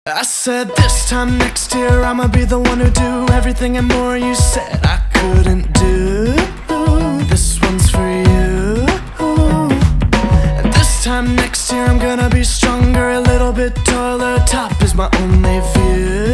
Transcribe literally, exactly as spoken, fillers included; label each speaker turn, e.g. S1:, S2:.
S1: I said this time next year I'ma be the one who do everything and more you said I couldn't do. This one's for you. And this time next year I'm gonna be stronger, a little bit taller. Top is my only view.